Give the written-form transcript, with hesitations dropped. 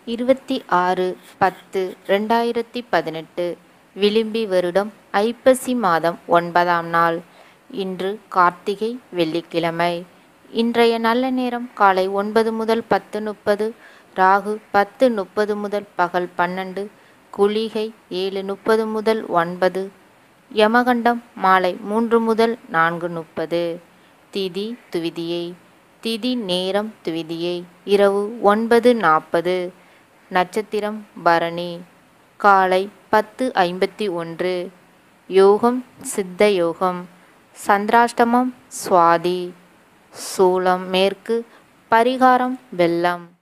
26/10/2018 விளிம்பி வருடம் ஐப்பசி மாதம் 9ஆம் நாள். இன்று கார்த்திகை வெள்ளிக்கிழமை. இன்றைய நல்ல நேரம் காலை 9 முதல் 10:30, ராகு 10:30 முதல் பகல் 12, குளிகை 7:30 முதல் 9, யமகண்டம் மாலை 3 முதல் 4:30. திதி துவிதியை. திதி நேரம் துவிதியை இரவு 9:40. நட்சத்திரம் பரணி. காலை 10:51. யோகம் சித்த யோகம். சந்திராஷ்டமம் சுவாதி. சூலம் மேற்கு. பரிகாரம் வெள்ளம்.